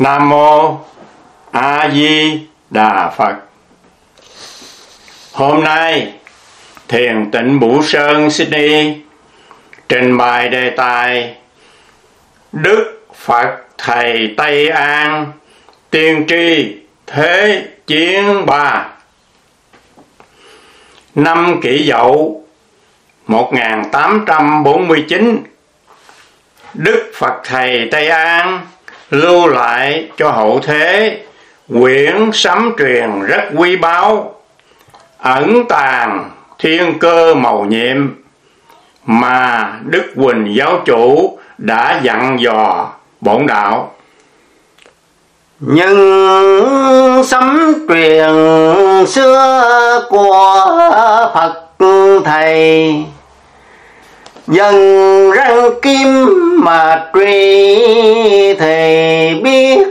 Nam Mô A Di Đà Phật. Hôm nay Thiền Tịnh Bửu Sơn Sydney trình bày đề tài Đức Phật Thầy Tây An tiên tri Thế Chiến 3. Năm Kỷ Dậu 1849, Đức Phật Thầy Tây An lưu lại cho hậu thế quyển sấm truyền rất quý báu, ẩn tàng thiên cơ mầu nhiệm mà Đức Huỳnh Giáo Chủ đã dặn dò bổn đạo. Nhưng sấm truyền xưa của Phật Thầy, dần răng kim mà truy thì biết.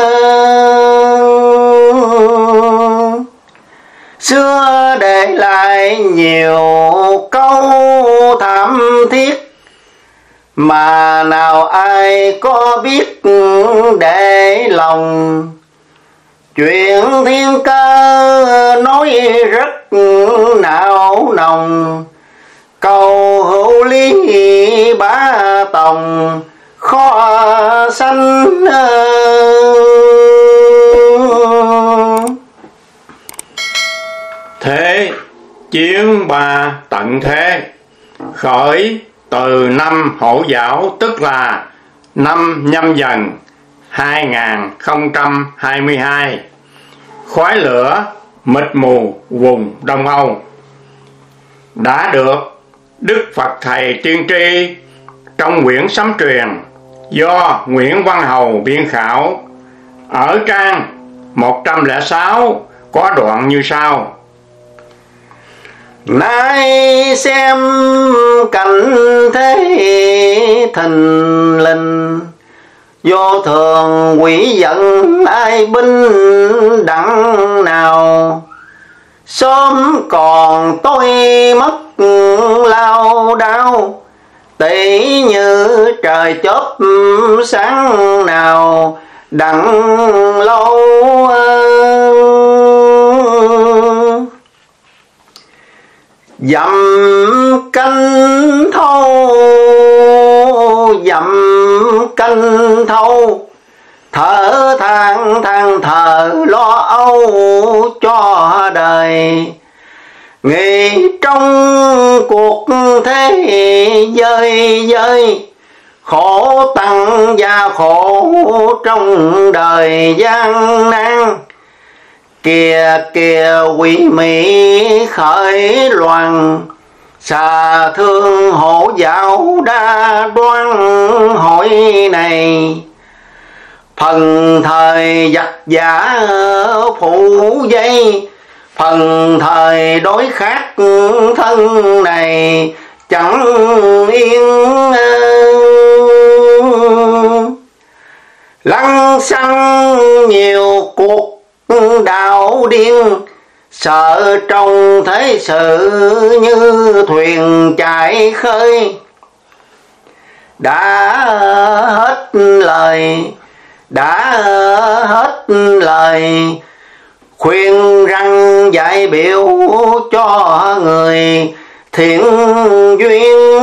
Xưa để lại nhiều câu thảm thiết mà nào ai có biết để lòng. Chuyện thiên cơ nói rất não nồng, cầu hữu lý bá tòng khó sanh. Thế Chiến 3 tận thế khởi từ năm Hổ Dão, tức là năm Nhâm Dần 2022, khói lửa mịt mù vùng Đông Âu, đã được Đức Phật Thầy tiên tri trong quyển sấm truyền do Nguyễn Văn Hầu biên khảo. Ở trang 106 có đoạn như sau: nay xem cảnh thế thình lình, vô thường quỷ giận ai binh đặng nào. Sớm còn tôi mất lao đao, tỷ như trời chớp sáng nào đặng lâu. Dặm canh thâu, thở than thở lo âu cho đời. Nghĩ trong cuộc thế dơi, khổ tăng và khổ trong đời gian nan. Kìa kìa quỷ mị khởi loạn, xà thương hổ dạo đa đoan hội này. Phần thời giặc giả phụ dây, phần thời đối khác thân này chẳng yên. Lăng xăng nhiều cuộc đạo điên, sợ trong thế sự như thuyền chạy khơi. Đã hết lời khuyên răng dạy biểu cho người thiện duyên.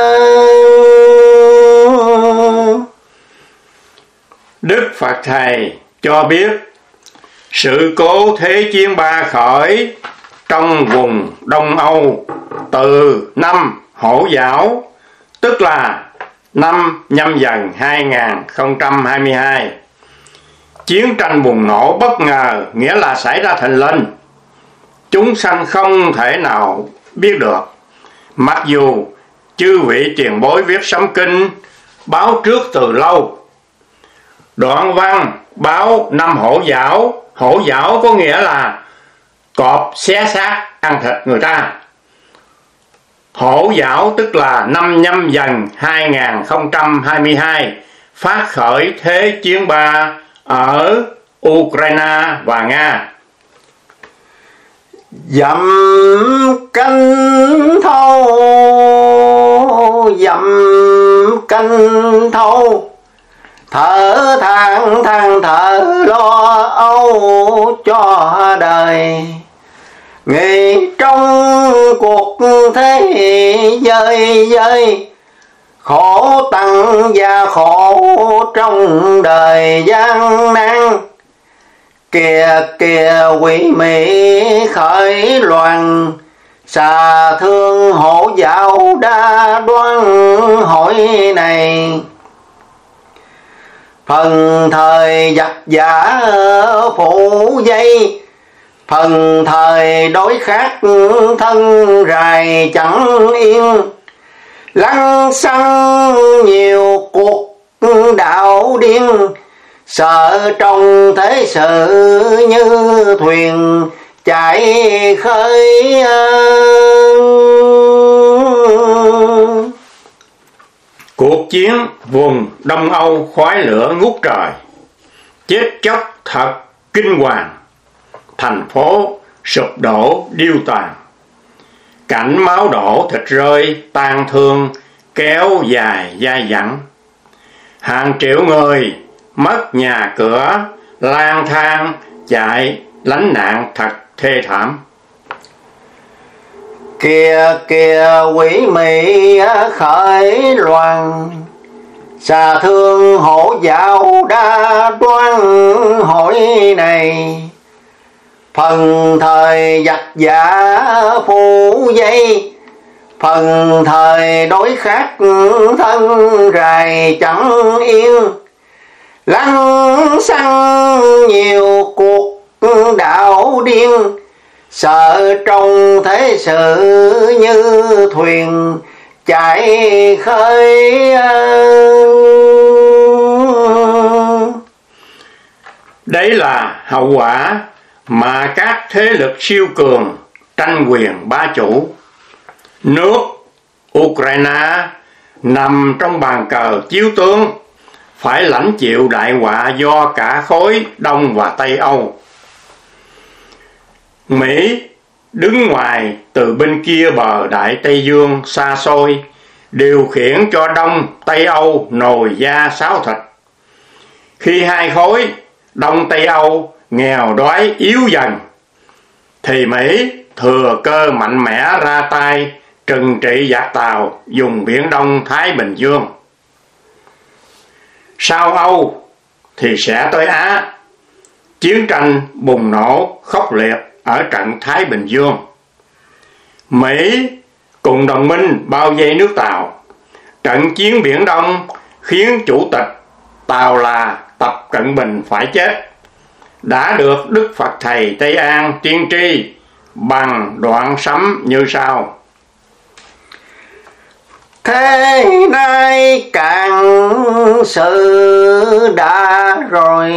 Đức Phật Thầy cho biết sự cố Thế Chiến 3 khởi trong vùng Đông Âu từ năm Hổ Dão, tức là năm Nhâm Dần 2022. Chiến tranh bùng nổ bất ngờ, nghĩa là xảy ra thình lình, chúng sanh không thể nào biết được. Mặc dù chư vị tiền bối viết sấm kinh báo trước từ lâu. Đoạn văn báo năm Hổ Dão, Hổ Dão có nghĩa là cọp xé xác ăn thịt người ta. Hổ Dão tức là năm Nhâm Dần 2022 phát khởi Thế Chiến 3 ở Ukraine và Nga. Dặm canh thâu, thở than thở lo âu cho đời. Nghĩ trong cuộc thế dơi dơi, khổ tăng và khổ trong đời gian nan. Kìa kìa quỷ mị khởi loạn, xà thương hổ dạo đa đoan hỏi này. Phần thời giặc giả phủ dây, phần thời đối khác thân rài chẳng yên. Lăng xăng nhiều cuộc đạo điên, sợ trong thế sự như thuyền chạy khơi. Cuộc chiến vùng Đông Âu khói lửa ngút trời, chết chóc thật kinh hoàng, thành phố sụp đổ điêu tàn. Cảnh máu đổ thịt rơi tang thương kéo dài dai dẳng. Hàng triệu người mất nhà cửa, lang thang chạy lánh nạn thật thê thảm. Kìa kìa quỷ mị khởi loạn, xà thương hổ dạo đa đoan hỏi này. Phần thời giặc giả phủ dây, phần thời đối khác thân rài chẳng yên. Lăng xăng nhiều cuộc đạo điên, sợ trong thế sự như thuyền chạy khơi. Đấy là hậu quả mà các thế lực siêu cường tranh quyền bá chủ. Nước Ukraine nằm trong bàn cờ chiếu tướng, phải lãnh chịu đại họa do cả khối Đông và Tây Âu. Mỹ đứng ngoài từ bên kia bờ Đại Tây Dương xa xôi, điều khiển cho Đông Tây Âu nồi da sáo thịt. Khi hai khối Đông Tây Âu nghèo đói yếu dần, thì Mỹ thừa cơ mạnh mẽ ra tay trừng trị giặc Tàu vùng Biển Đông Thái Bình Dương. Sau Âu thì sẽ tới Á. Chiến tranh bùng nổ khốc liệt ở trận Thái Bình Dương. Mỹ cùng đồng minh bao vây nước Tàu. Trận chiến Biển Đông khiến chủ tịch Tàu là Tập Cận Bình phải chết, đã được Đức Phật Thầy Tây An tiên tri bằng đoạn sấm như sau: Thế nay càng sự đã rồi,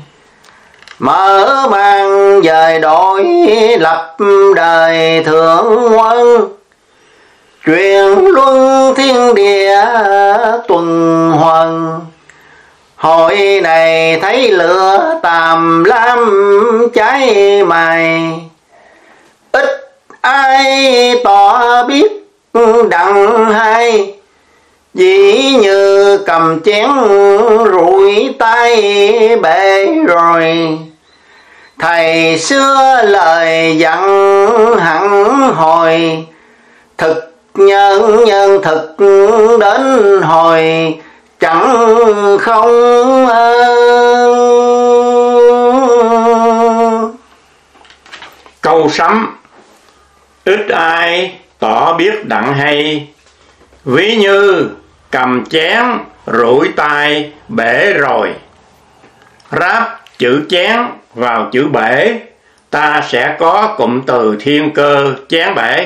mở màn dời đổi lập đời thượng quân. Truyền luân thiên địa tuần hoàn, hồi này thấy lửa tàm lam cháy mày. Ít ai tỏ biết đặng hay, dĩ như cầm chén rủi tay bể rồi. Thầy xưa lời dặn hẳn hồi, thực nhân nhân thực đến hồi chẳng không. Câu sấm ít ai tỏ biết đặng hay, ví như cầm chén rủi tay bể rồi. Ráp chữ chén vào chữ bể, ta sẽ có cụm từ thiên cơ chén bể.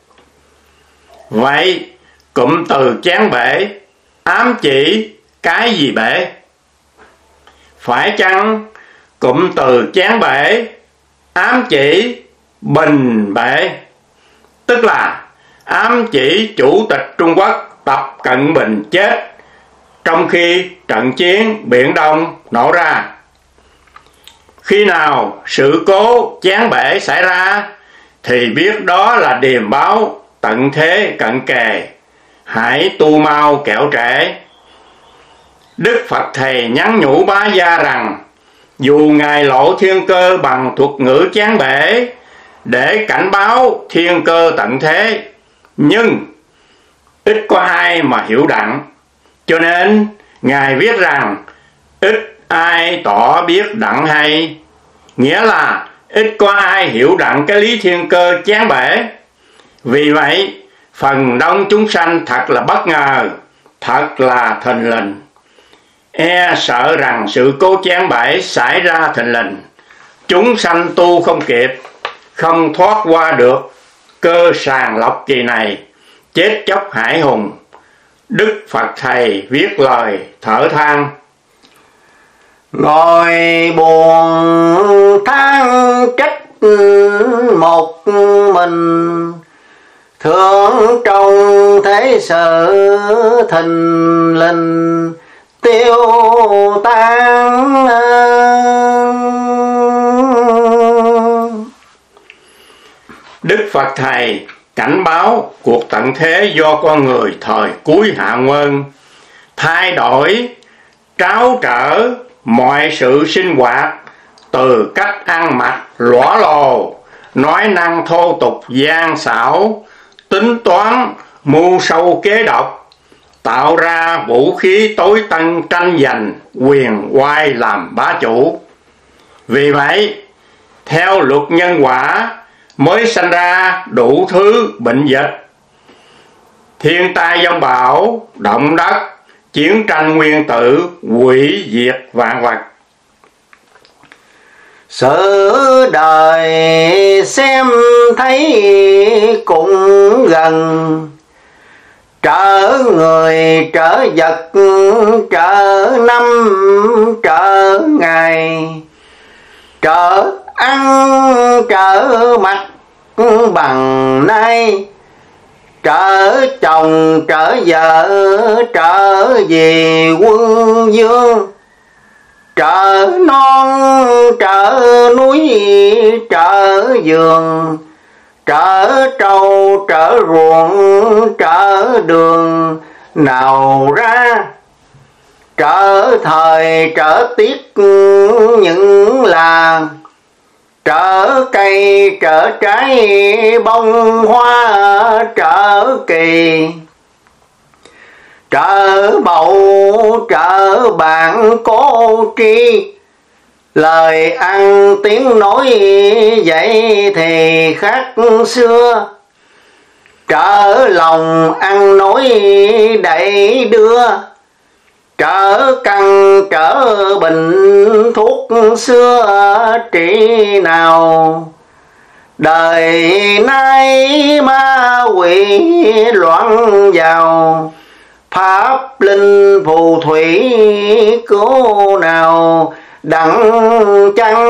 Vậy cụm từ chén bể ám chỉ cái gì bể? Phải chăng cụm từ chén bể ám chỉ bình bể, tức là ám chỉ Chủ tịch Trung Quốc Tập Cận Bình chết trong khi trận chiến Biển Đông nổ ra? Khi nào sự cố chén bể xảy ra thì biết đó là điềm báo tận thế cận kề, hãy tu mau kẻo trễ. Đức Phật Thầy nhắn nhủ bá gia rằng Dù Ngài lộ thiên cơ bằng thuật ngữ chán bể để cảnh báo thiên cơ tận thế, nhưng ít có ai mà hiểu đặng. Cho nên Ngài viết rằng ít ai tỏ biết đặng hay, nghĩa là ít có ai hiểu đặng cái lý thiên cơ chán bể. Vì vậy phần đông chúng sanh thật là bất ngờ, thật là thình lình, e sợ rằng sự cố chán bể xảy ra thình lình, chúng sanh tu không kịp, không thoát qua được cơ sàng lọc kỳ này, chết chóc hải hùng. Đức Phật Thầy viết lời thở than: ngồi buồn than trách một mình, thương trong thế sự thình lình tiêu tan. Đức Phật Thầy cảnh báo cuộc tận thế do con người thời cuối hạ nguyên thay đổi tráo trở mọi sự sinh hoạt, từ cách ăn mặc lõa lồ, nói năng thô tục gian xảo, tính toán mưu sâu kế độc, tạo ra vũ khí tối tân tranh giành quyền oai làm bá chủ. Vì vậy theo luật nhân quả mới sanh ra đủ thứ bệnh dịch, thiên tai giông bão, động đất, chiến tranh nguyên tử, hủy diệt vạn vật. Sự đời xem thấy cũng gần, trở người trở vật, trở năm trở ngày, trở ăn trở mặc bằng nay, trở chồng trở vợ trở về quân vương, trở non trở núi trở vườn, trở trâu trở ruộng trở đường nào ra, trở thời trở tiết những là, trở cây trở trái bông hoa trở kỳ, trở bầu trở bạn cố tri, lời ăn tiếng nói vậy thì khác xưa, trở lòng ăn nói đẩy đưa, trở căn trở bệnh thuốc xưa trị nào, đời nay ma quỷ loạn vào, pháp linh phù thủy cứu nào đặng chăng.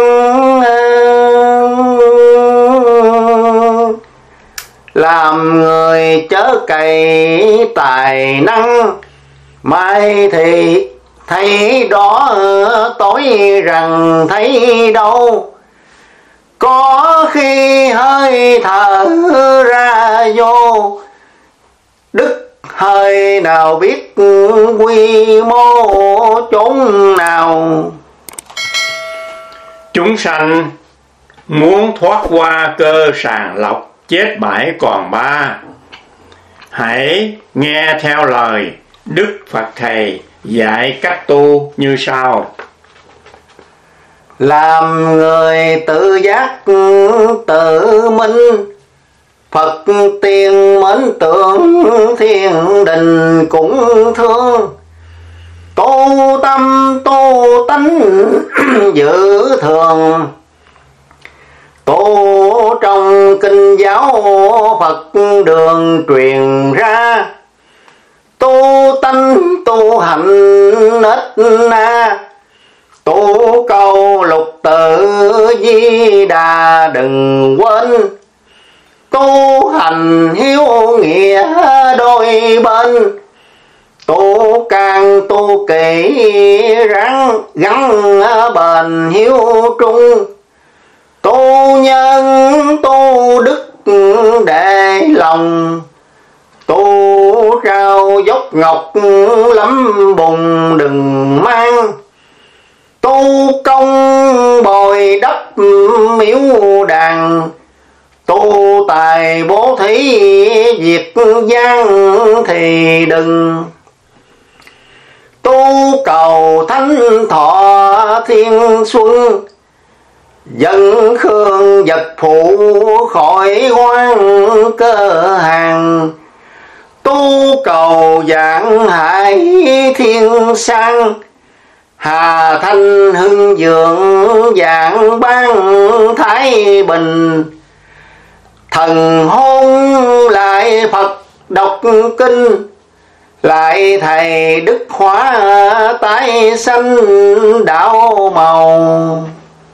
Làm người chớ cày tài năng, mai thì thấy đó tối rằng thấy đâu, có khi hơi thở ra vô, đức hơi nào biết quy mô chốn nào. Chúng sanh muốn thoát qua cơ sàng lọc chết bãi còn ba, hãy nghe theo lời Đức Phật Thầy dạy cách tu như sau: làm người tự giác tự minh, Phật tiên mến tưởng thiên đình cũng thương, tu tâm tu tánh giữ thường, tu trong kinh giáo Phật đường truyền ra, tu tánh tu hạnh ít na, tu câu lục tự Di Đà đừng quên, tu hành hiếu nghĩa đôi bên, tu càng tu kỹ ráng gắn bền hiếu trung, tu nhân tu đức để lòng, tu rau dốc ngọc lắm bùng đừng mang, tu công bồi đắp miếu đàn, tu tài bố thí diệt gian thì đừng. Tu cầu thánh thọ thiên xuân, dân khương vật phụ khỏi hoang cơ hàng. Tu cầu dạng hải thiên sang, Hà Thanh hưng dưỡng dạng ban thái bình. Thần hôn lại Phật đọc kinh, lại thầy đức hóa tái sanh đạo màu.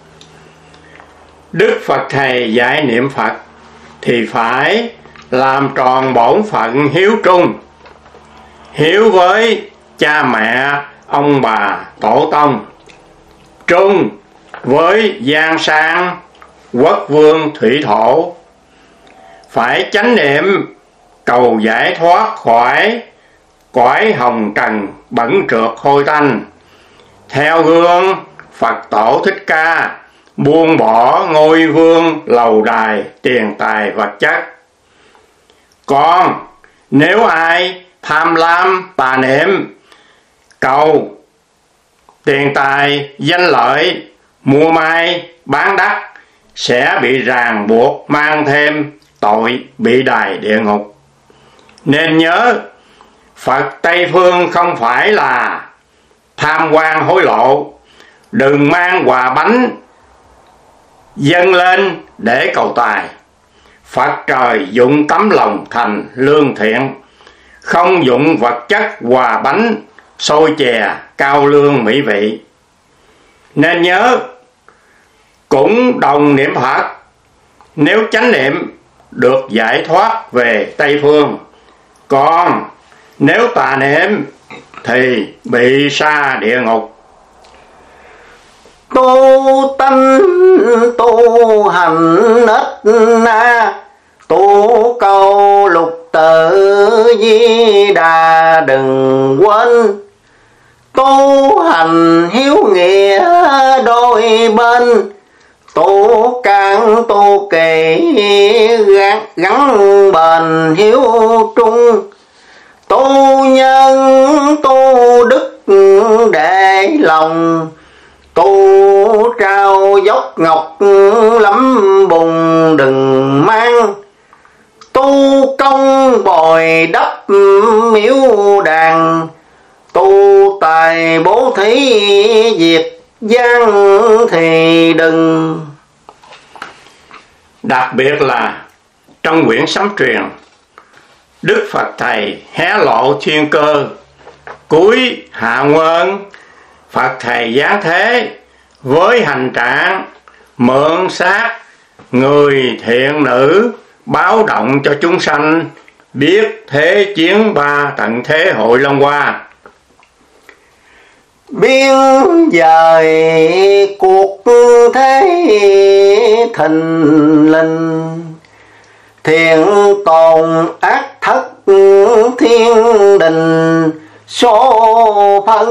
Đức Phật Thầy dạy niệm Phật thì phải làm tròn bổn phận hiếu trung. Hiếu với cha mẹ, ông bà, tổ tông. Trung với giang sang, quốc vương, thủy thổ. Phải chánh niệm cầu giải thoát khỏi cõi hồng trần bẩn trượt hôi tanh. Theo gương Phật tổ Thích Ca, buông bỏ ngôi vương, lầu đài, tiền tài vật chất. Còn nếu ai tham lam tà niệm, cầu tiền tài danh lợi, mua mai bán đắt, sẽ bị ràng buộc mang thêm tội bị đày địa ngục. Nên nhớ, Phật Tây Phương không phải là tham quan hối lộ. Đừng mang quà bánh dâng lên để cầu tài. Phật trời dụng tấm lòng thành lương thiện, không dụng vật chất quà bánh xôi chè cao lương mỹ vị. Nên nhớ, cũng đồng niệm Phật, nếu chánh niệm được giải thoát về Tây Phương. Còn nếu tà niệm thì bị sa địa ngục. Tu tâm tu hành ít na, tu cầu lục tự di đà đừng quên. Tu hành hiếu nghĩa đôi bên, tu can tu kỳ gắn bền hiếu trung. Tu nhân tu đức để lòng, tu trao dốc ngọc lắm bùng đừng mang. Tu công bồi đắp miếu đàn, tu tài bố thí diệt gian thì đừng. Đặc biệt là trong quyển Sấm Truyền, Đức Phật Thầy hé lộ thiên cơ. Cuối hạ nguyên, Phật Thầy giáng thế với hành trạng mượn xác người thiện nữ, báo động cho chúng sanh biết thế chiến ba tận thế hội Long Hoa. Biên dời cuộc thế thình lình, thiện tồn ác thất thiên đình số phận.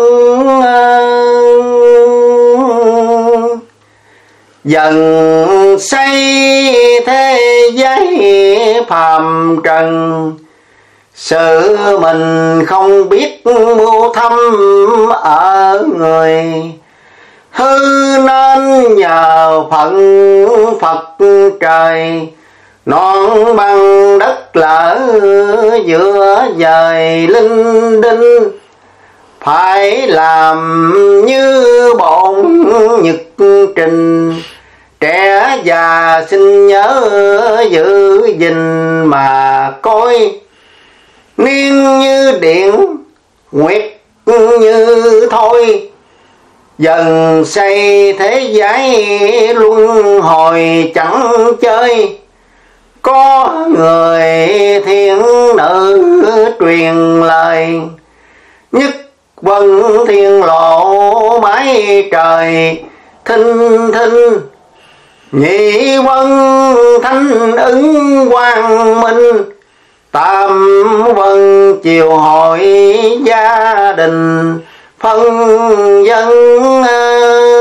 Dần xây thế giới phàm trần, sự mình không biết mưu thâm ở người. Hư nên nhờ phận Phật trời, non bằng đất lở giữa dời linh đinh. Phải làm như bổn nhật trình, trẻ già xin nhớ giữ gìn mà coi. Niên như điện, nguyệt như thôi, dần xây thế giới luân hồi chẳng chơi. Có người thiên nữ truyền lời, nhất vân thiên lộ mái trời thinh thinh. Nhị vân thanh ứng quang minh, tam vân chiều hội gia đình phân dân.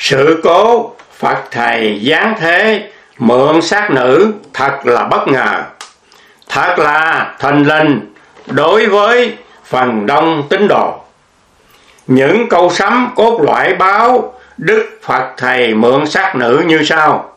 Sự cố Phật Thầy giáng thế mượn xác nữ thật là bất ngờ, thật là thần linh đối với phần đông tín đồ. Những câu sấm cốt lõi báo Đức Phật Thầy mượn xác nữ như sau: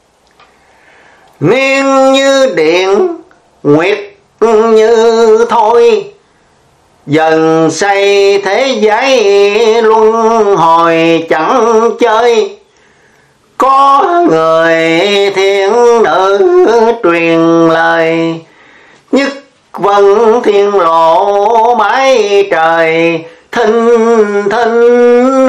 Niên như điện, nguyệt như thôi, dần xây thế giới luân hồi chẳng chơi. Có người thiên nữ truyền lời, nhất vân thiên lộ mái trời thinh thinh.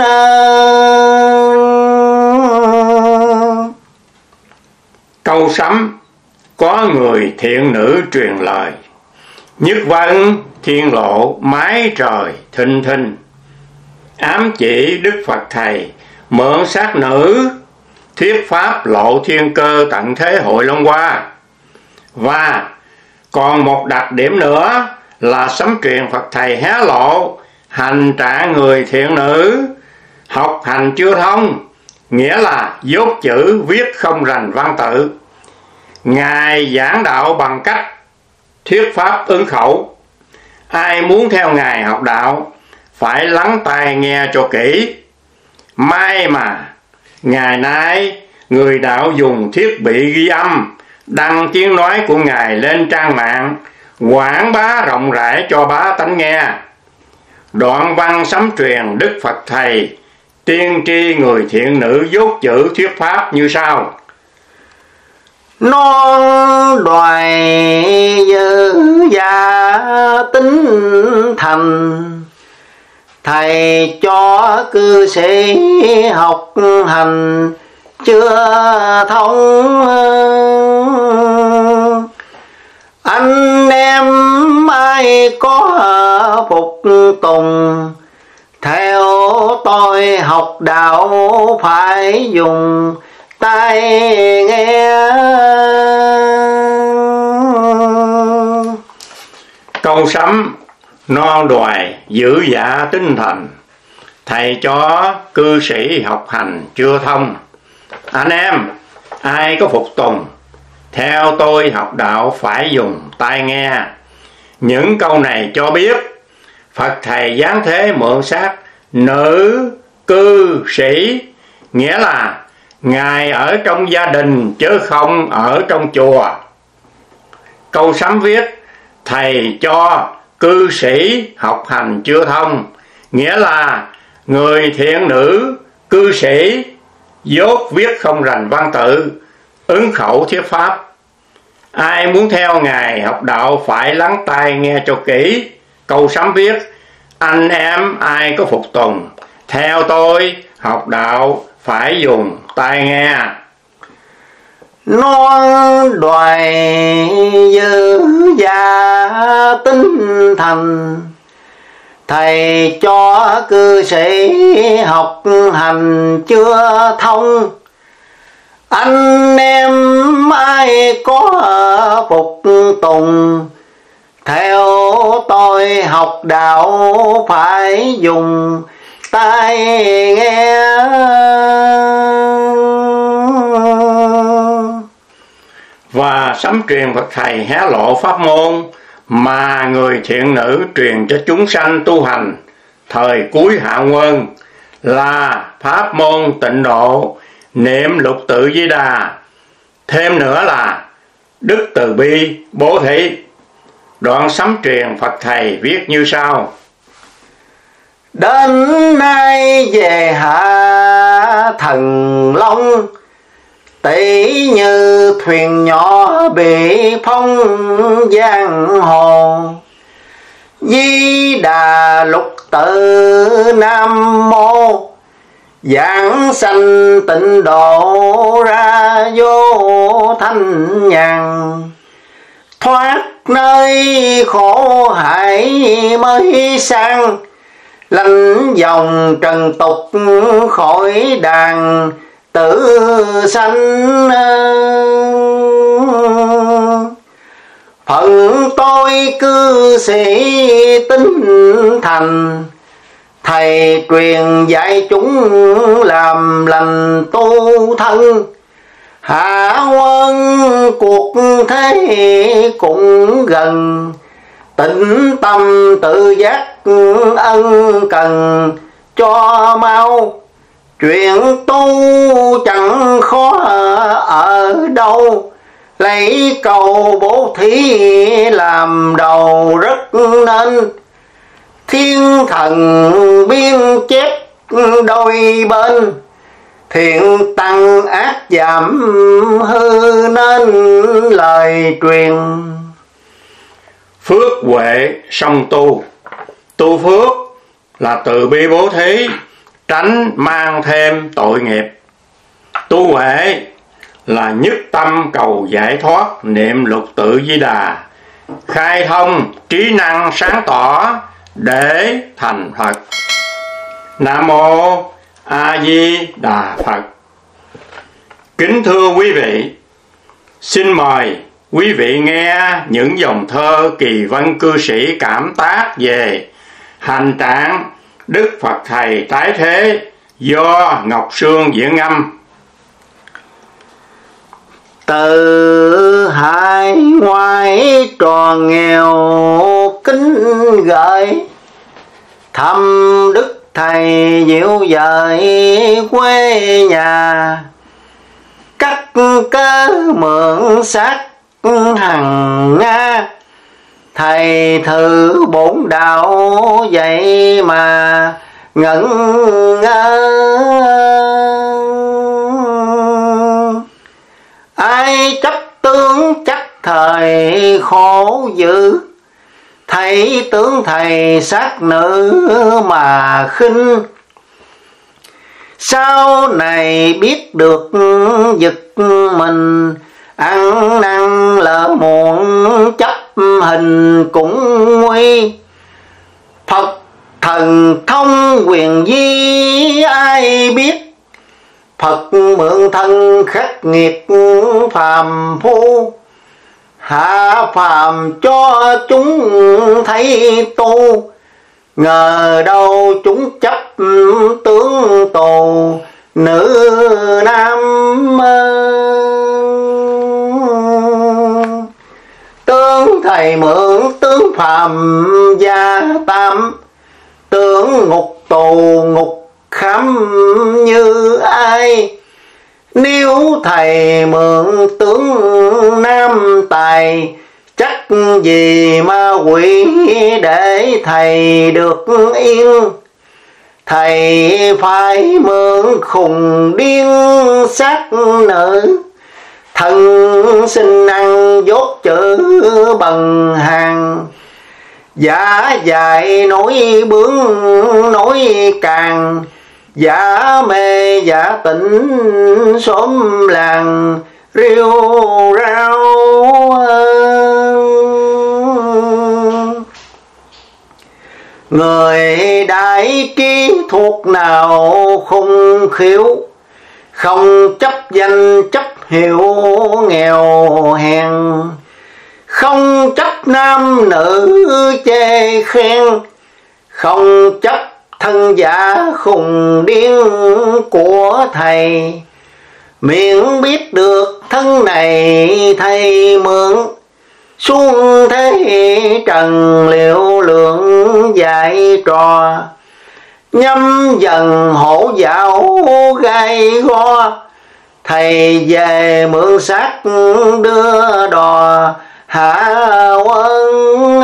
Câu sấm có người thiện nữ truyền lời, nhất vân thiên lộ mái trời thinh thinh, ám chỉ Đức Phật Thầy mượn xác nữ thuyết pháp lộ thiên cơ tận thế hội Long Hoa. Và còn một đặc điểm nữa là sấm truyền Phật Thầy hé lộ hành trạng người thiện nữ học hành chưa thông, nghĩa là dốt chữ viết không rành văn tự. Ngài giảng đạo bằng cách thuyết pháp ứng khẩu. Ai muốn theo Ngài học đạo phải lắng tai nghe cho kỹ. May mà ngày nay người đạo dùng thiết bị ghi âm, đăng tiếng nói của Ngài lên trang mạng, quảng bá rộng rãi cho bá tánh nghe. Đoạn văn sấm truyền Đức Phật Thầy tiên tri người thiện nữ dốt chữ thuyết pháp như sau: Non đoài dư gia tính thành, thầy cho cư sĩ học hành chưa thông. Anh em ai có phục tùng, theo tôi học đạo phải dùng tai nghe. Câu sấm non đoài giữ dạ tinh thần, thầy cho cư sĩ học hành chưa thông. Anh em ai có phục tùng, theo tôi học đạo phải dùng tai nghe. Những câu này cho biết Phật Thầy giáng thế mượn xác nữ cư sĩ, nghĩa là Ngài ở trong gia đình chứ không ở trong chùa. Câu sấm viết thầy cho cư sĩ học hành chưa thông, nghĩa là người thiện nữ cư sĩ dốt viết không rành văn tự, ứng khẩu thuyết pháp. Ai muốn theo Ngài học đạo phải lắng tai nghe cho kỹ. Câu sấm viết anh em ai có phục tùng, theo tôi học đạo phải dùng tai nghe. Non đoài dư gia tinh thành, thầy cho cư sĩ học hành chưa thông. Anh em ai có phục tùng, theo tôi học đạo phải dùng tai nghe. Và sấm truyền Phật Thầy hé lộ pháp môn mà người thiện nữ truyền cho chúng sanh tu hành thời cuối hạ nguyên, là pháp môn tịnh độ niệm lục tự Di Đà, thêm nữa là đức từ bi bố thí. Đoạn sấm truyền Phật Thầy viết như sau: Đến nay về hạ Thần Long, tỷ như thuyền nhỏ bị phong giang hồ. Di Đà lục tự Nam Mô, giảng sanh tịnh độ ra vô thanh nhàn. Thoát nơi khổ hại mới sang, lánh dòng trần tục khỏi đàn tử sanh. Phận tôi cư sĩ tính thành, thầy truyền dạy chúng làm lành tu thân. Hạ quân cuộc thế cũng gần, tĩnh tâm tự giác ân cần cho mau. Chuyện tu chẳng khó ở đâu, lấy cầu bố thí làm đầu rất nên. Thiên thần biên chép đôi bên, thiện tăng ác giảm hư nên lời truyền. Phước huệ song tu, tu phước là từ bi bố thí, tránh mang thêm tội nghiệp. Tu huệ là nhất tâm cầu giải thoát, niệm lục tự Di Đà, khai thông trí năng sáng tỏ để thành Phật. Nam mô A Di Đà Phật. Kính thưa quý vị, xin mời quý vị nghe những dòng thơ Kỳ Vân cư sĩ cảm tác về hành trạng Đức Phật Thầy tái thế do Ngọc Sương diễn âm. Từ hải ngoại tròn nghèo kính gửi, thăm Đức Thầy dịu dời quê nhà. Cắt cớ mượn xác hằng Nga, thầy thử bổn đạo vậy mà ngẩn ngơ. Ai chấp tướng chắc thời khổ dữ, thấy tướng thầy sát nữ mà khinh. Sau này biết được giật mình, ăn năn lỡ muộn chấp hình cũng nguy. Phật thần thông quyền di ai biết, Phật mượn thân khắc nghiệt phàm phu. Hạ phàm cho chúng thấy tu, ngờ đâu chúng chấp tướng tù nữ nam. Tướng thầy mượn tướng phàm gia tam, tướng ngục tù ngục khám như ai. Nếu thầy mượn tướng nam tài, chắc gì ma quỷ để thầy được yên. Thầy phải mượn khùng điên sát nữ, thân sinh ăn dốt chữ bằng hàng. Giả dài nói bướng nói càng, giả mê giả tỉnh xóm làng rêu rao. Người đại trí thuộc nào không khiếu, không chấp danh chấp hiệu nghèo hèn. Không chấp nam nữ chê khen, không chấp thân giả khùng điên của thầy. Miệng biết được thân này thầy mượn, xuống thế trần liệu lượng dạy trò. Nhâm dần hổ dạo gai go, thầy về mượn xác đưa đò hạ quân.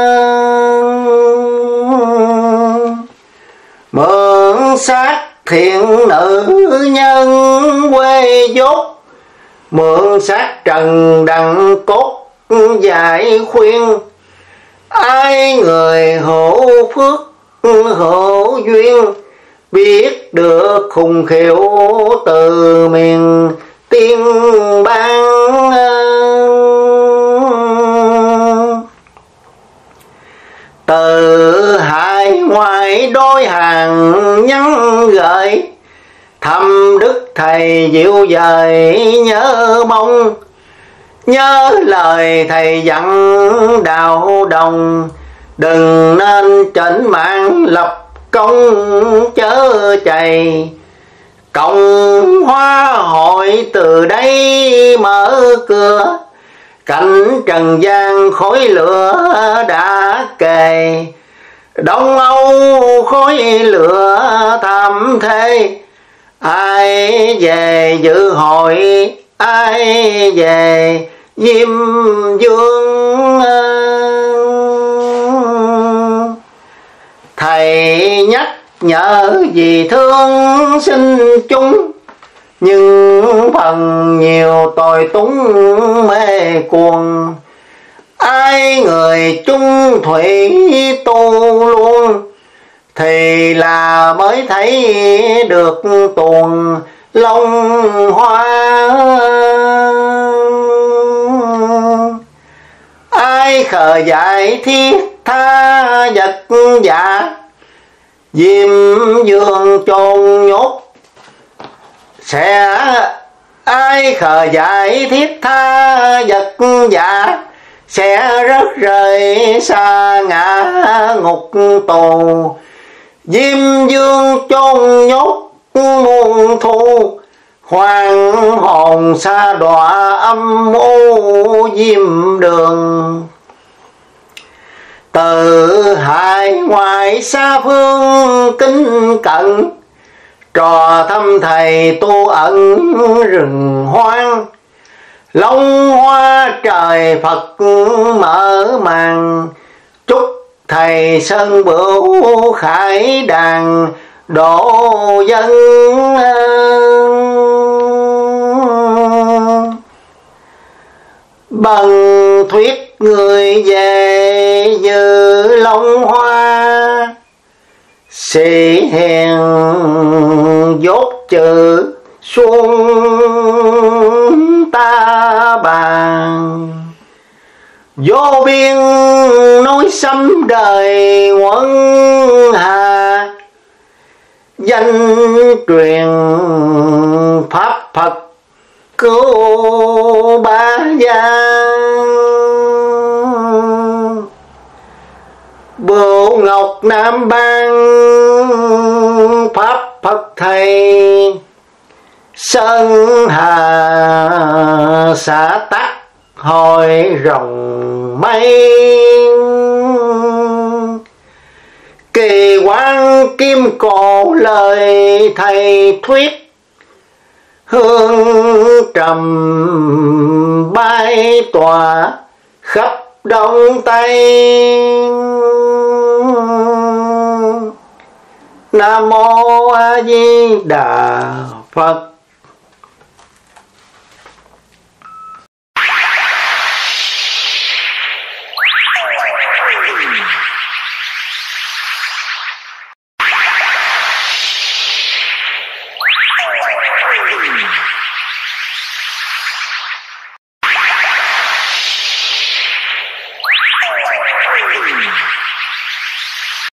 Mượn xác thiện nữ nhân quê dốt, mượn xác trần đặng cốt dạy khuyên. Ai người hữu phước hữu duyên, biết được khùng khiểu từ miền tiên ban. Từ hải ngoại đôi hàng nhắn gửi, thăm Đức Thầy dịu dời nhớ mong. Nhớ lời thầy dặn đạo đồng, đừng nên chểnh mạn lập công chớ chày. Cộng Hoa hội từ đây mở cửa, cảnh trần gian khói lửa đã kề. Đông Âu khói lửa thầm thê, ai về dự hội, ai về Diêm Vương. Thầy nhắc nhở vì thương sinh chúng, nhưng phần nhiều tội túng mê cuồng. Ai người chung thủy tu luôn, thì là mới thấy được tuồng Long Hoa. Ai khờ dại thiết tha vật giả, Diêm Vương chôn nhốt sẽ. Ai khờ dại thiết tha vật giả, sẽ rớt rơi xa ngã ngục tù. Diêm Vương chôn nhốt muôn thu, hoàng hồn xa đọa âm u Diêm Đường. Từ hải ngoại xa phương kính cận, trò thăm thầy tu ẩn rừng hoang. Long hoa trời Phật mở màn, chúc thầy Sơn Bửu khải đàn độ dân. Bằng thuyết người về dự Long Hoa, sĩ hiền dốt chữ xuông ta bàn. Vô biên nói xâm đời Quân Hà, danh truyền pháp Phật cứu ba gian. Bửu Ngọc Nam Bang pháp Phật thầy, Sơn Hà xã tắc hồi rồng mây. Kỳ quan kim cổ lời thầy thuyết, hương trầm bay tỏa khắp Đông Tây. Nam mô A Di Đà Phật.